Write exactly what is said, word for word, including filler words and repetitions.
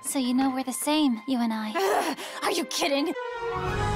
So you know we're the same, you and I. Are you kidding?